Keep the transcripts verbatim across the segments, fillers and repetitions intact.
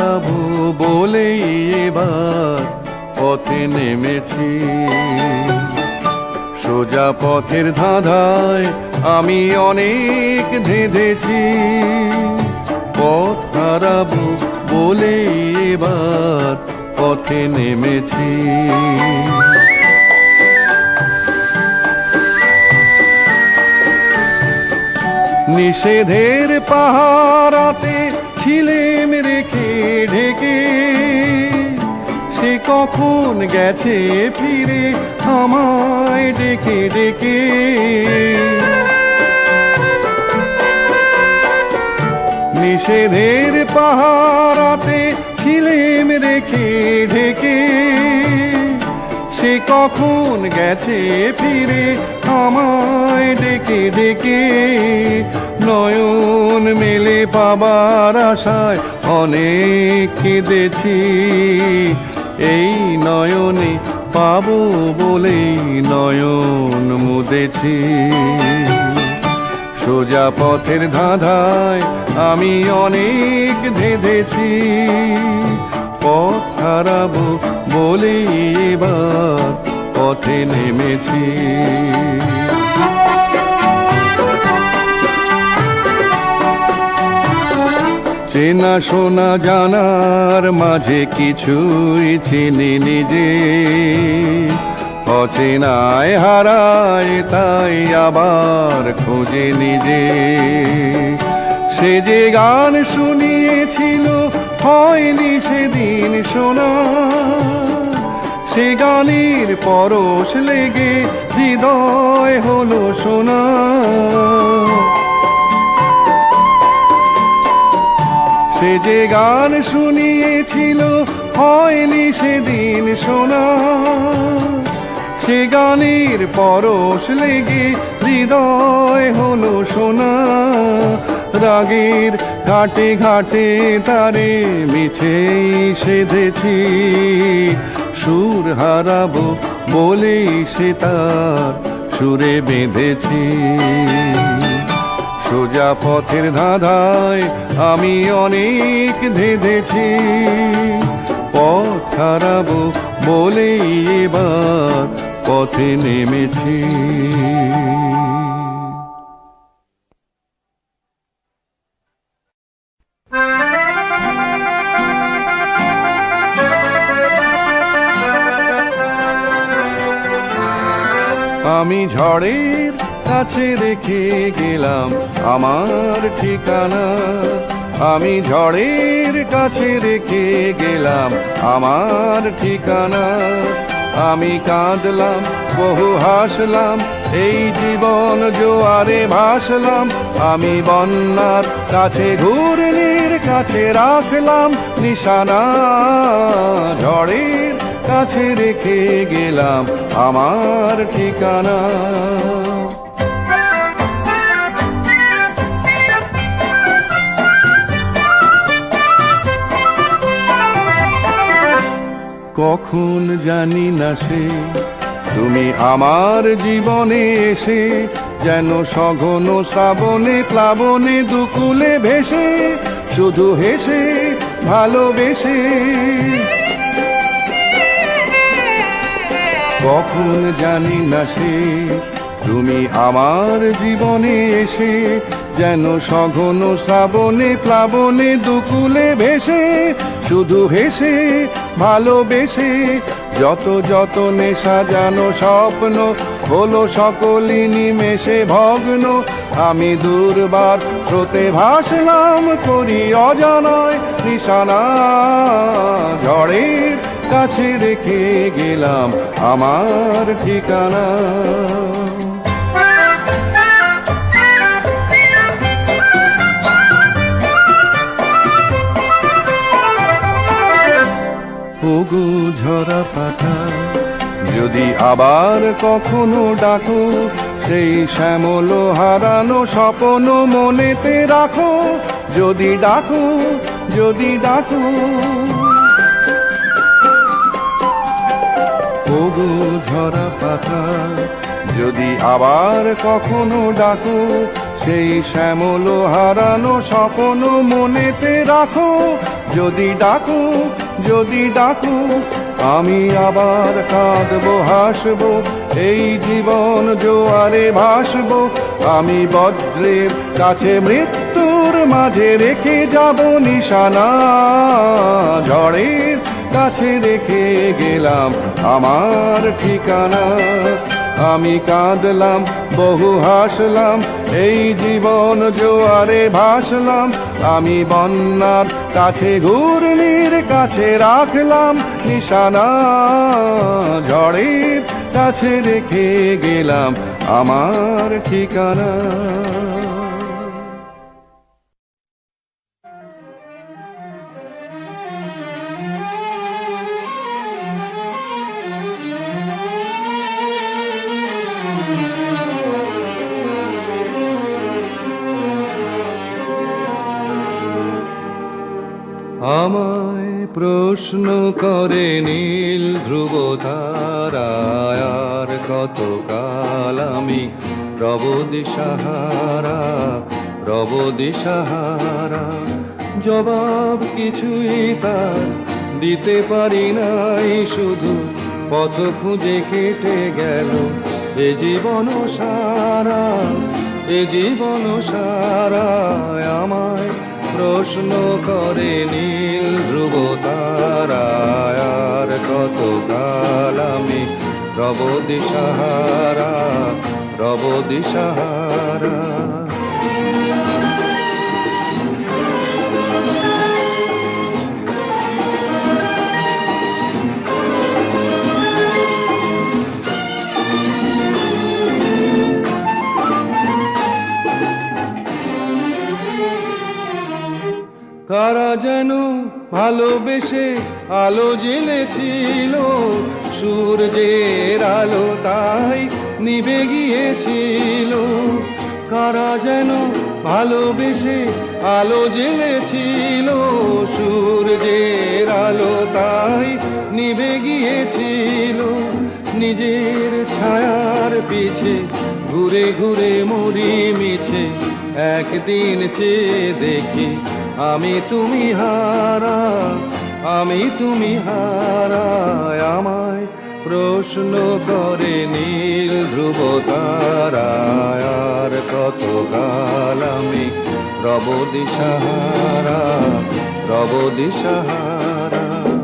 হারাবো বলেই এবার পথে নেমেছি। সোজা পথের ধাঁধায় আমি অনেক ধেঁধেছি, পথ হারাবো বলেই এবার পথে নেমেছি। নিষেধের পাহারাতে ছিলেম রেখে ঢেকে, সে কখন গেছে ফিরে আমায় ডেকে ডেকে। নিষেধের পাহারাতে ছিলেম রেখে ঢেকে, সে কখন গেছে ফিরে আমায় ডেকে ডেকে। নয়ন মেলে পাবার আশায় অনেক কেঁদেছি, এই নয়নে পাবো বলেই নয়ন মুদেছি। সোজা পথের ধাঁধায় আমি অনেক ধেঁধেছি, পথ হারাবো বলেই এবার পথে নেমেছি। চেনা শোনা জানার মাঝে কিছুই চিনি নিজে, অচেনায় হারায় তাই আবার খোঁজে নিজে। সে যে গান শুনিয়েছিল হয়নি সেদিন শোনা, সে গানের পরশ লেগে হৃদয় হলো সোনা। সে যে গান শুনিয়েছিল হয়নি সেদিন শোনা, সে গানের পরশ লেগে হৃদয় হলো সোনা। রাগের ঘাটে ঘাটে তারে মিছেই সেধেছি, সুর হারাবো বলেই সে তার সুরে বেঁধেছি। সোজা পথের ধাঁধায় আমি অনেক ধেঁধেছি, পথ হারাবো বলেই এবার পথে নেমেছি। আমি ঝড়ের কাছে রেখে গেলাম আমার ঠিকানা, আমি ঝড়ের কাছে রেখে গেলাম আমার ঠিকানা। আমি কাঁদলাম বহু হাসলাম এই জীবন জোয়ারে ভাসলাম, আমি বন্যার কাছে ঘূর্ণির কাছে রাখলাম নিশানা। ঝড়ের কাছে রেখে গেলাম আমার ঠিকানা। কখন জানি না সে তুমি আমার জীবনে এসে, যেন সঘন শ্রাবণে প্লাবনে দুকুলে ভেসে, শুধু হেসে ভালোবেসে। কখন জানি না সে তুমি আমার জীবনে এসে, যেন সঘন শ্রাবণে প্লাবনে দুকুলে ভেসে, শুধু হেসে ভালোবেসে। যত যত নেশা জানো স্বপ্ন হলো সকলই নিমেষে ভগ্ন, আমি দুর্বার স্রোতে ভাসলাম করি অজানায় নিশানা। ঝড়ের কাছে রেখে গেলাম আমার ঠিকানা। ওগো ঝরা পাতা যদি আবার কখনো ডাকো, সেই শ্যামল হারানো স্বপ্ন মনেতে রাখো। যদি ডাকো যদি ডাকো ওগো ঝরা পাতা যদি আবার কখনো ডাকো, সেই শ্যামল হারানো স্বপ্ন মনেতে রাখো। যদি ডাকো যদি ডাকো আমি আবার কাঁদবো হাসবো, এই জীবন জোয়ারে ভাসবো। আমি বজ্রের কাছে মৃত্যুর মাঝে রেখে যাব নিশানা, ঝড়ের কাছে রেখে গেলাম আমার ঠিকানা। আমি কাঁদলাম বহু হাসলাম, এই জীবন জোয়ারে ভাসলাম। আমি বন্যার কাছে ঘূর্ণির কাছে রাখলাম নিশানা, ঝড়ের কাছে রেখে গেলাম আমার ঠিকানা। আমায় প্রশ্ন করে নীল ধ্রুব তারায়, আর কতকাল আমি রব দিশাহারা রব দিশাহারা। জবাব কিছুই তার দিতে পারি নাই, শুধু পথ খুঁজে কেটে গেল এ জীবন সারা এ জীবন সারা। আমায় প্রশ্ন করে নীল ধ্রুব তারায়, আর কতকাল আমি রব দিশাহারা রব দিশাহারা। কারা যেন ভালোবেসে আলো জ্বেলেছিল, সূর্যের আলো তাই নিভে গিয়েছিল। কারা যেন ভালোবেসে আলো জ্বেলেছিল, সূর্যের আলো তাই নিভে গিয়েছিল। নিজের ছায়ার পিছে ঘুরে ঘুরে মরি মিছে, একদিন চেয়ে দেখি আমি তুমি হারা আমি তুমি হারা। আমায় প্রশ্ন করে নীল ধ্রুব তারায়, আর কতকাল আমি রব দিশাহারা রব দিশাহারা।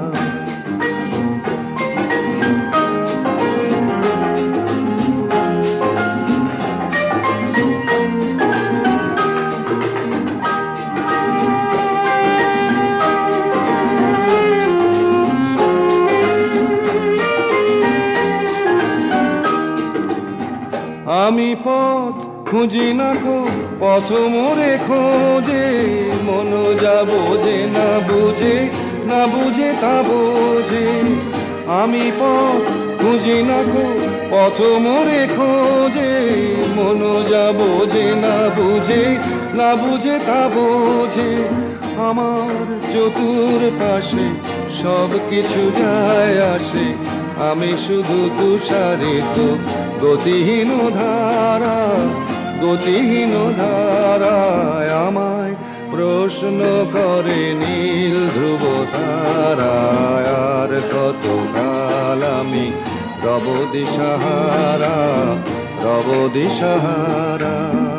আমি পথ খুঁজি না কো পথ মোরে খোঁজে, মন যা বোঝে না বুঝে না বুঝে তা বোঝে। আমি পথ খুঁজি না কো পথ মোরে খোঁজে, মন যা বোঝে না বুঝে না বুঝে তা বোঝে। আমার চতুর পাশে সব কিছু যায় আসে, আমি শুধু তুষারিত গতিহীন ধারা গতিহীন ধারায়। আমায় প্রশ্ন করে নীল ধ্রুব তারায়, আর কতকাল আমি রব দিশাহারা রব দিশাহারা।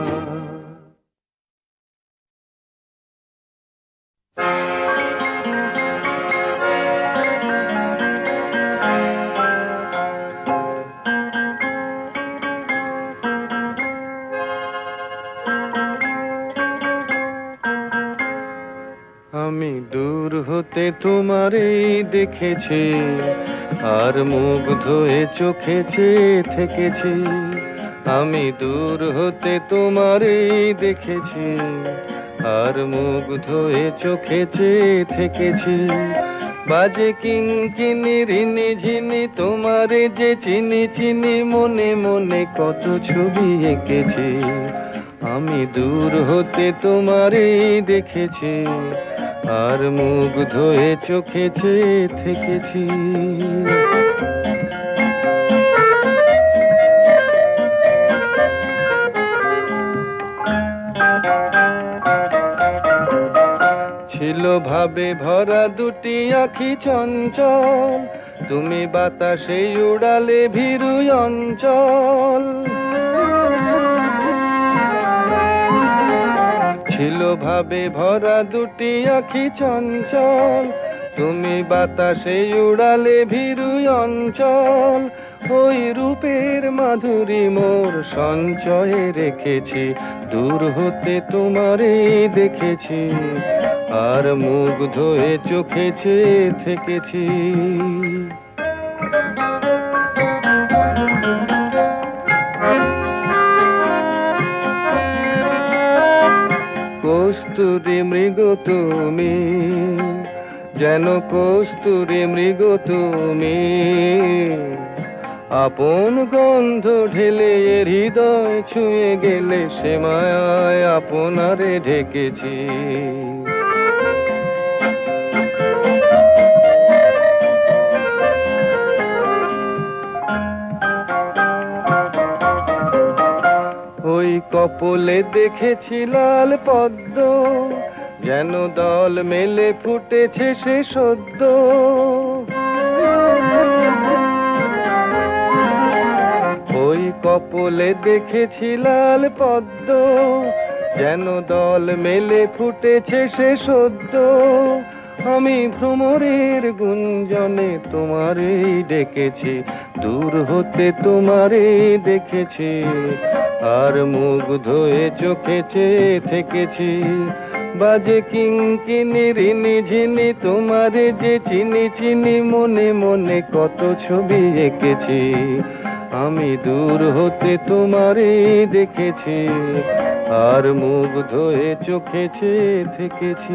আমি দূর হতে তোমারেই দেখেছি, আর মুগ্ধ হয়ে চোখে চেয়ে থেকেছি। আমি দূর হতে তোমারেই দেখেছি, আর মুগ্ধ হয়ে চোখে চেয়ে থেকেছি। বাজে কিঙ্কিনি রিনি ঝিনি তোমারে যে চিনি চিনি, মনে মনে কত ছবি এঁকেছি। আমি দূর হতে তোমারেই দেখেছি, আর মুগ্ধ হয়ে চোখে চেয়ে থেকেছি। ছিল ভাবে ভরা দুটি আখি চঞ্চল, তুমি বাতাসে উড়ালে ভীরু অঞ্চল। ছিল ভাবে ভরা দুটি আখি চঞ্চল, তুমি বাতাসে উড়ালে ভীরু অঞ্চল। ওই রূপের মাধুরী মোর সঞ্চয়ে রেখেছি, দূর হতে তোমারে দেখেছি, আর মুগ্ধ হয়ে চোখে চেয়ে থেকেছি। কস্তুরী মৃগ তুমি, যেন কস্তুরী মৃগ তুমি, আপন গন্ধ ঢেলে হৃদয় ছুঁয়ে গেলে, সে মায়ায় আপনারে ঢেকেছি। ওই কপলে দেখেছি লাল পদ্ম, যেন দল মেলে ফুটেছে সে সদ্য। ওই কপলে দেখেছি লাল পদ্ম, যেন দল মেলে ফুটেছে সে সদ্য। আমি ভ্রমরের গুঞ্জনে তোমারেই ডেকেছি, দূর হতে তোমারেই দেখেছি, আর মুগ্ধ হয়ে চোখে চেয়ে থেকেছি। বাজে কিঙ্কিনি রিনি ঝিনি, তোমারে যে চিনি চিনি, মনে মনে কত ছবি এঁকেছি। আমি দূর হতে তোমারে দেখেছি, আর মুগ্ধ হয়ে চোখে চেয়ে থেকেছি।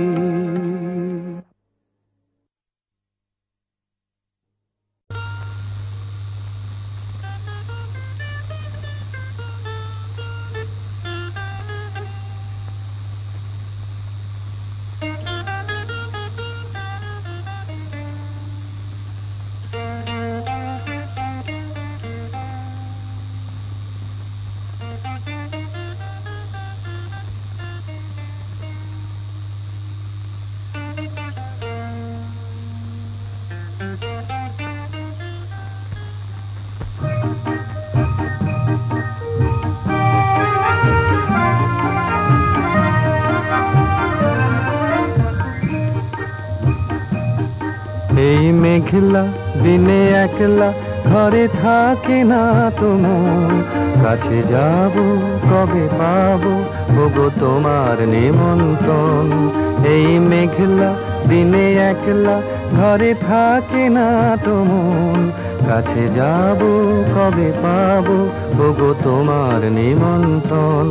এই মেঘলা দিনে একলা ঘরে থাকে না তোমার, কাছে যাব কবে পাবো ওগো তোমার নিমন্ত্রণ। এই মেঘলা দিনে একলা ঘরে থাকে না তোমার, কাছে যাব কবে পাবো ওগো তোমার নিমন্ত্রণ।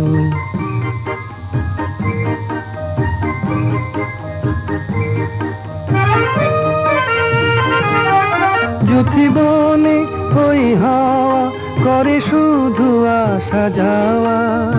যুথি বনে ওই হাওয়া করে শুধু আসা যাওয়া,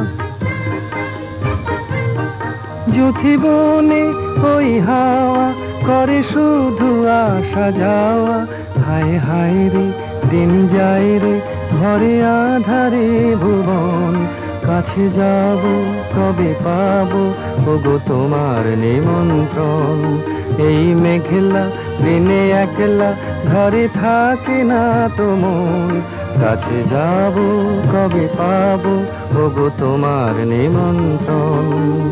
যুথি বনে ওই হাওয়া করে শুধু আসা যাওয়া। হায় হায় রে দিন যায় রে ঘরে আধারে ভুবন, কাছে যাব কবে পাবো ওগো তোমার নিমন্ত্রণ। এই মেঘলা দিনে একলা ঘরে থাকে না তোমার, কাছে যাব কবে পাবো ওগো তোমার নিমন্ত্রণ।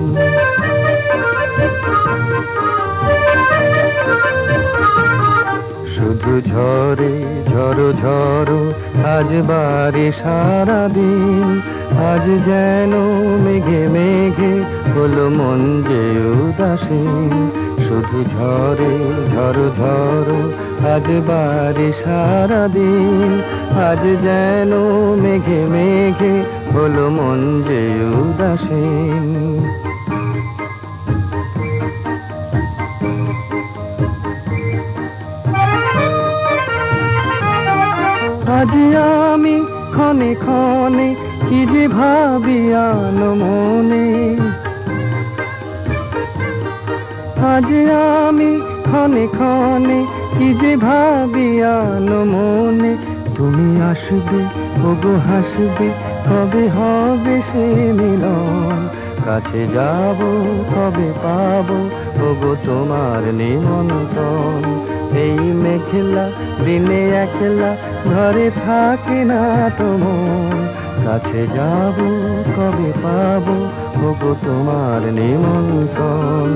শুধু ঝরে ঝড়ো ঝড়ো আজ বারে সারাদিন, আজ যেন মেঘে মেঘে হলো মন যে উদাসীন। শুধু ঝরে ঝড়ো ঝড়ো আজ বারে সারাদিন, আজ যেন মেঘে মেঘে হলো মন যে উদাসীন। আজ আমি ক্ষণে ক্ষণে কি যে ভাবি আনো মনে, আজ আমি ক্ষণে ক্ষণে কি যে ভাবি আনো মনে। তুমি আসবে ওগো হাসবে কবে হবে সে মিলন, কাছে যাব কবে পাবো ওগো তোমার নিমন্ত্রণ। এই মেঘলা দিনে একলা ঘরে থাকে না তো মন, কাছে যাব কবে পাবো ওগো তোমার নিমন্ত্রণ।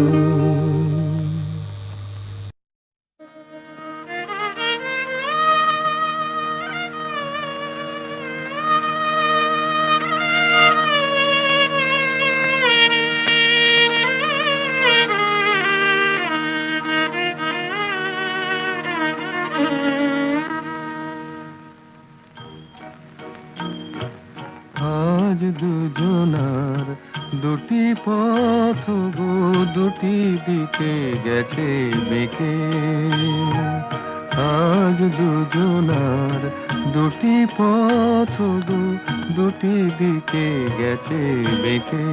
আজ দুজনার দুটি পথ গো দুটি দিকে গেছে বেঁকে, আজ দুজনার দুটি পথ গো দুটি দিকে গেছে বেঁকে।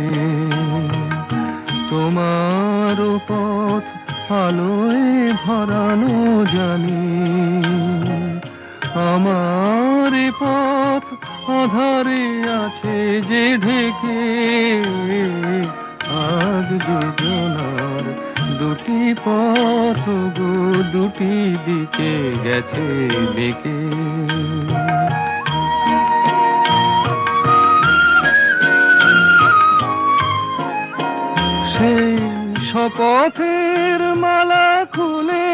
তোমার পথ আলোয় ভরানো জানি, আমার পথ আধারে আছে যে ঢেকে। আজ দুজনার দুটি পথ গো দুটি দিকে গেছে বেঁকে। সেই শপথের মালা খুলে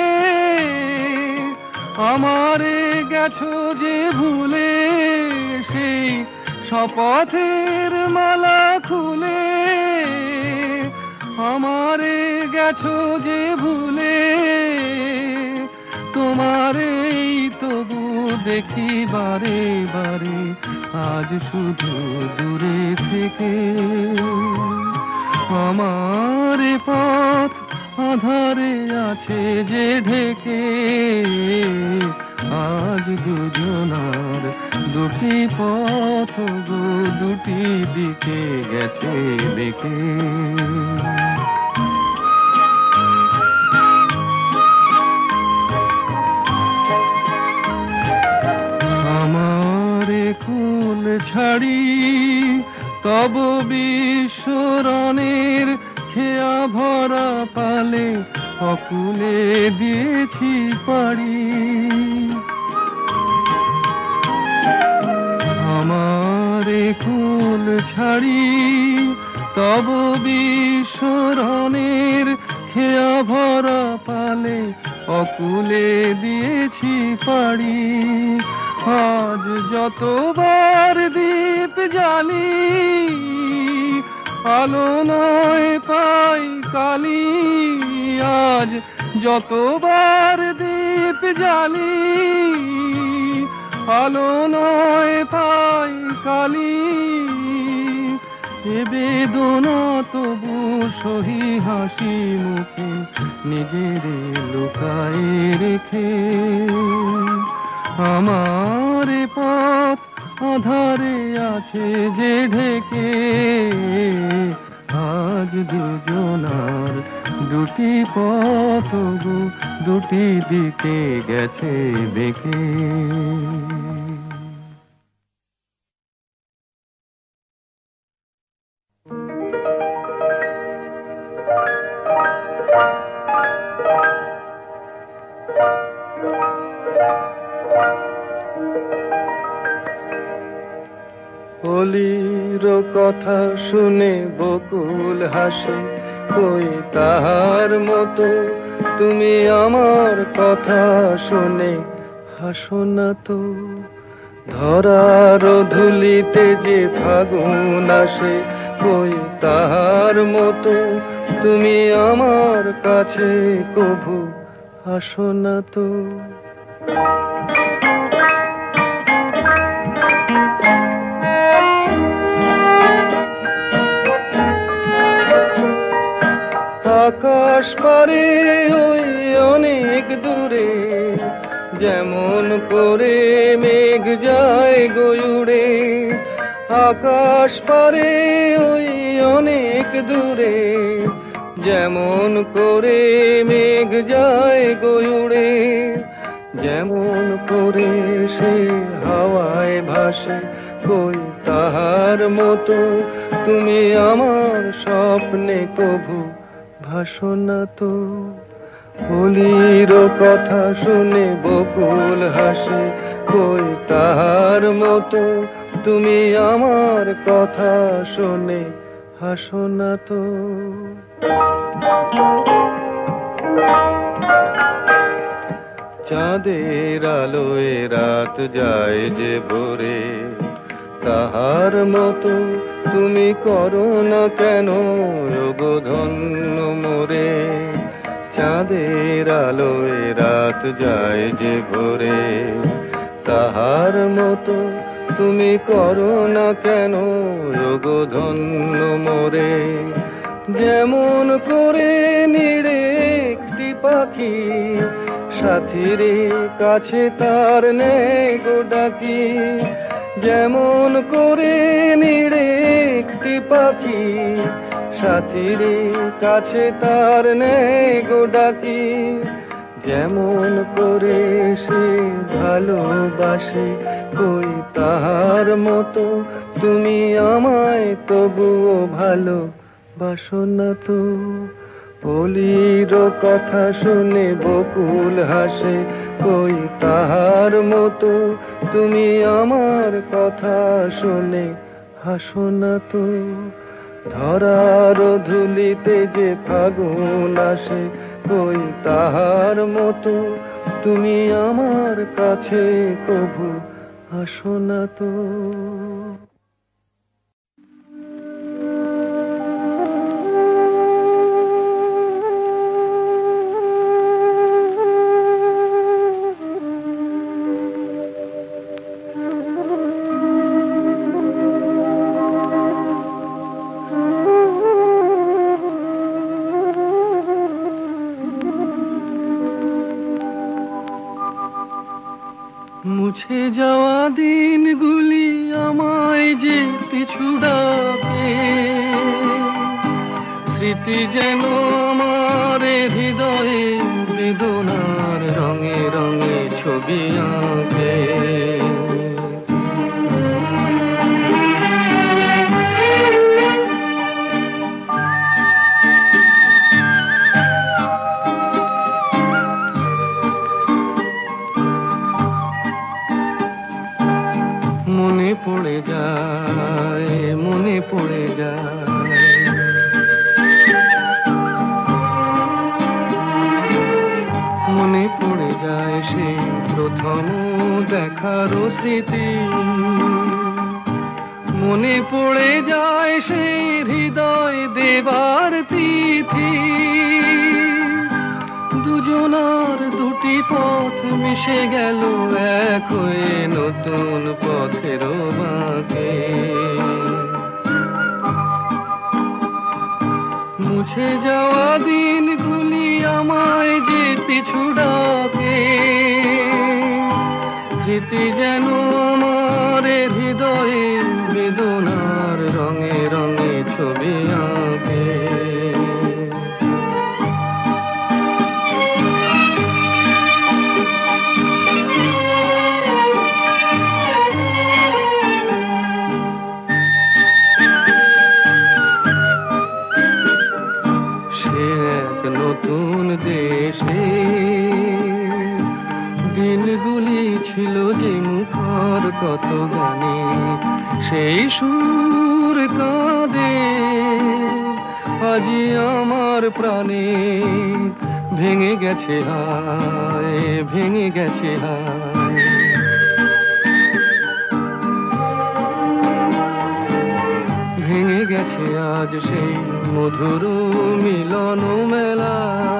আমারে গেছো যে ভুলে, সেই শপথের মালা খুলে আমারে গেছো যে ভুলে। তোমারেই তবু দেখি বারে বারে আজ শুধু দূরে থেকে। আমার পথ আধারে আছে যে ঢেকে, আজ দুজনার দুটি পথ গো দুটি দিকে গেছে বেঁকে। আমার কুল ছাড়ি তব বিশ্বরণের খেয়া ভরা পালে অকুলে দিয়েছি পাড়ি। আমার কুল ছাড়ি তব বিশ্বরণের খেয়া ভরা পালে অকুলে দিয়েছি পাড়ি। আজ যতবার দীপ জ্বালি আলো নয় পাই কালি, আজ যতবার দীপ জ্বালি আলো নয় পাই কালি। এ বেদনা তবু সহি হাসি মুখে নিজের লুকায়ে রেখে। আমার পথ আধারে আছে যে ঢেকে, আজ দুজনার দুটি পথ গো দুটি দিকে গেছে বেঁকে। কলির কথা শুনে বকুল হাসে, কই তাহার মতো তুমি আমার কথা শুনে হাসো না তো। ধরার ধুলিতে যে ফাগুন আসে, কই তাহার মতো তুমি আমার কাছে কভু আসো না তো। আকাশ পারে ওই অনেক দূরে, যেমন করে মেঘ যায় গয়ুড়ে। আকাশ পারে ওই অনেক দূরে, যেমন করে মেঘ যায় গয়ুড়ে। যেমন করে সে হাওয়ায় ভাসে, কই তাহার মতো তুমি আমার স্বপ্নে কভু ভাসো না তো। কলির কথা শুনে বকুল হাসে, কই তাহার মতো তুমি আমার কথা শুনে হাসো না তো। চাঁদের আলোয় রাত যায় যে ভোরে, তাহার মতো তুমি করো না কেন ওগো ধন্য মোরে। চাঁদের আলোয় রাত যায় যে ভোরে, তাহার মতো তুমি করো না কেন ওগো ধন্য মোরে। যেমন করে নিড়ে একটি পাখি সাথীর কাছে তার নেই গো ডাকি। যেমন করে নিড়ে একটি পাখি সাথীর কাছে তার নেই গো ডাকি। যেমন করে সে ভালোবাসে, কই তাহার মতো তুমি আমায় তবুও ভালো বাসো না তো। কলির কথা শুনে বকুল হাসে, কই তাহার মতো তুমি আমার কথা শুনে হাসো না তো। ধরার ধুলিতে যে ফাগুন আসে, কই তাহার মতো তুমি আমার কাছে কভু আসো না তো। মুছে যাওয়া দিনগুলি আমায় যে পিছু ডাকে, স্মৃতি যেন আমার হৃদয়ে বেদনার রঙে রঙে ছবি আঁকে। মনে পড়ে যায়, মনে পড়ে যায়, মনে পড়ে যায় সেই প্রথম দেখার স্মৃতি। মনে পড়ে যায় সেই হৃদয় দেবার তিথি। দুজনার দুটি পথ মিশে গেল এক হয়ে নতুন পথের বাঁকে। মুছে যাওয়া দিনগুলি আমায় যে পিছু ডাকে, স্মৃতি যেন আমার হৃদয়ে বেদনার রঙে রঙে ছবি আঁকে। নতুন দেশে দিনগুলি ছিল যে মুখর কত গানে, সেই সুর কাঁদে আজি আমার প্রাণে। ভেঙে গেছে হায়, ভেঙে গেছে হায়, ভেঙে গেছে আজ সেই মধুর মিলন মেলা।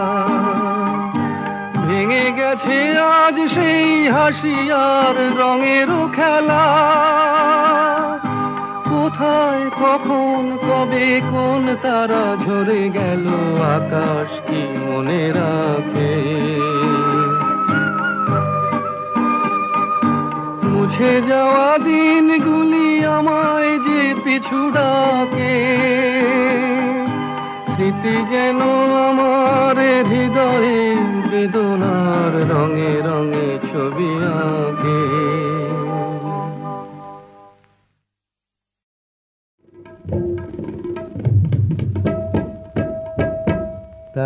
ভেঙে গেছে আজ সেই হাসি আর রঙের খেলা। কোথায় কখন কবে কোন তারা ঝরে গেল, আকাশ কি মনে রাখে। মুছে যাওয়া দিনগুলি আমায় যে পিছু ডাকে, স্মৃতি যেন আমার হৃদয়ে বেদনার রঙে রঙে ছবি আঁকে।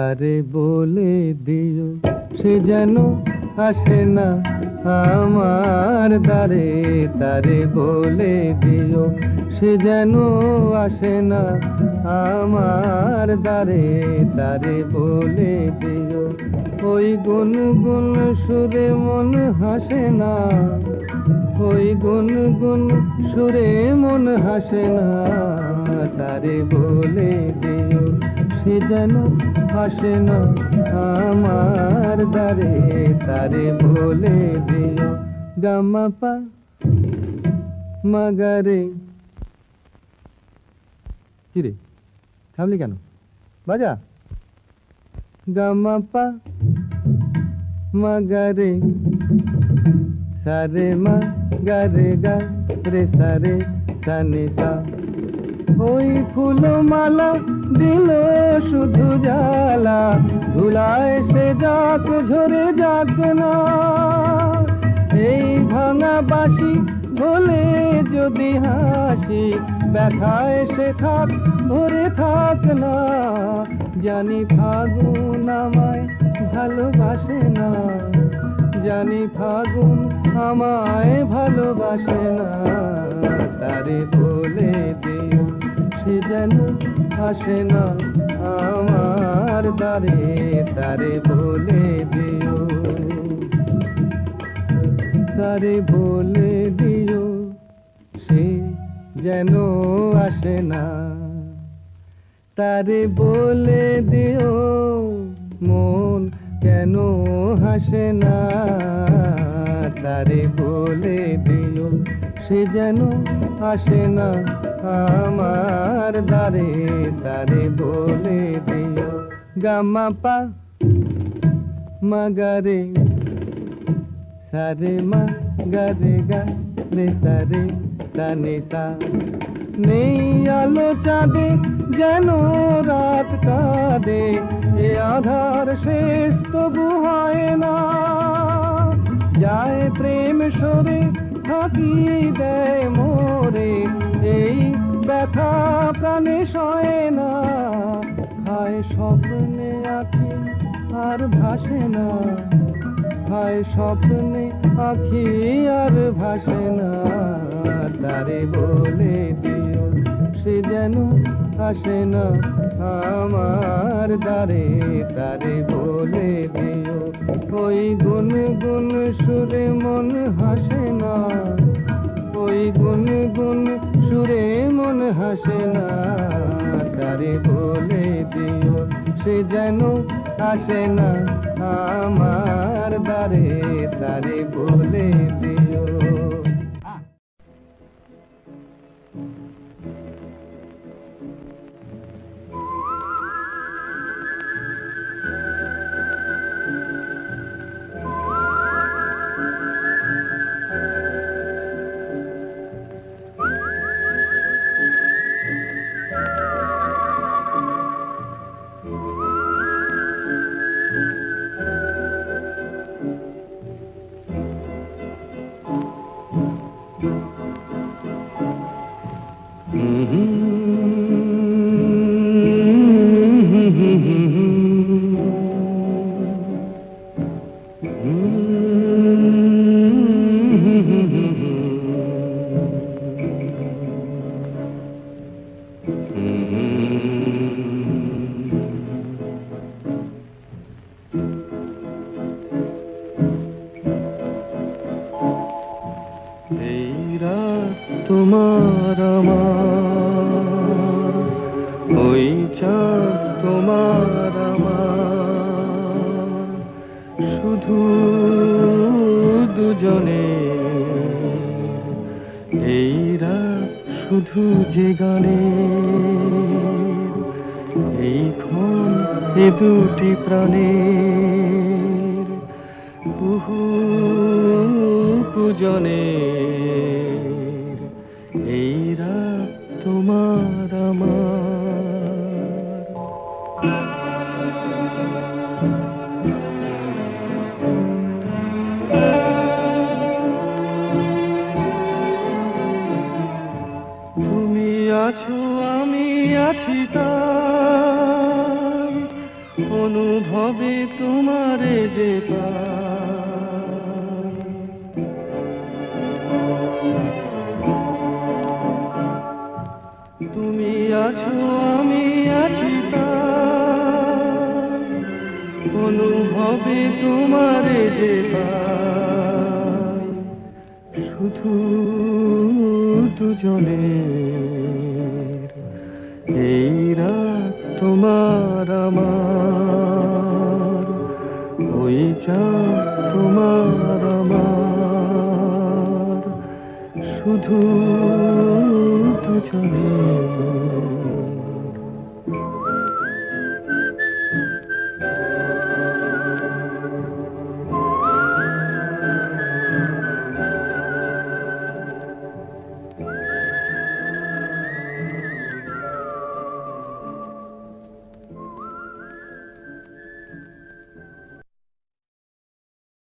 তারে বলে দিও সে যেন আসে না আমার দ্বারে, তারে বলে দিও সে যেন আসে না আমার দ্বারে, তারে বলে দিও। ওই গুনগুন সুরে মন হাসে না, ওই গুনগুন সুরে মন হাসে না, তারে বলে দিও সে যেন আসে না আমার দ্বারে, তারে বলে দিও। গামা পা মাগারে। কিরে থামলি কেন? বাজা। গামা পা মাগারে সারে মা গারে গা রে সারে সানি সা। ওই ফুলমালা দিল শুধু জ্বালা, ধুলায় সে যাক ঝরে যাক না। এই ভাঙা বাঁশি বলে যদি হাসি, ব্যথায় সে থাক ভরে থাক না। জানি ফাগুন আমায় ভালোবাসে না, জানি ফাগুন আমায় ভালোবাসে না, তারে বলে দিও সে যেন আসে না আমার দ্বারে, তারে বলে দিও, তারে বলে দিও সে যেন আসে না, তারে বলে দিও মন কেন হাসে না, তারে বলে দিও সে যেন আসে না আমার দ্বারে, তারে বলে দিও। গামা পা মাগারে সারে মা গারে গা রে সারে সানি সা। নেই আলো চাঁদে যেন রাত কাঁদে, এ আধার শেষ তবু হয় না। যায় প্রেম সরে ফাঁকি দেয় মোরে, এই ব্যথা প্রাণে সয় না। খায় স্বপ্নে আঁখি আর ভাসে না, খায় স্বপ্নে আঁখি আর ভাসে না, তারে বলে দিও সে যেন আসে না আমার দ্বারে, তারে বলে দিও। ওই গুনগুন সুরে মন হাসে না, ওই গুনগুন সুরে মন হাসে না, তারে বলে দিও সে যেন আসে না আমার দ্বারে, তারে বলে দিও। তোমার আমার, ওই চাঁদ তোমার আমার, শুধু দুজনে এই রাত শুধু যে গানে, এই ক্ষণ এ দুটি প্রাণের বহু পূজনে, এই রাত তোমার আমার। তুমি আছো আমি আছি তাই অনু পাই। তুমি আছো আমি আছি তাই, অনুভবে তোমারে যে পাই, শুধু দুজনের এই রাত তোমার আমার, ওই চাঁদ তোমার আমার, শুধু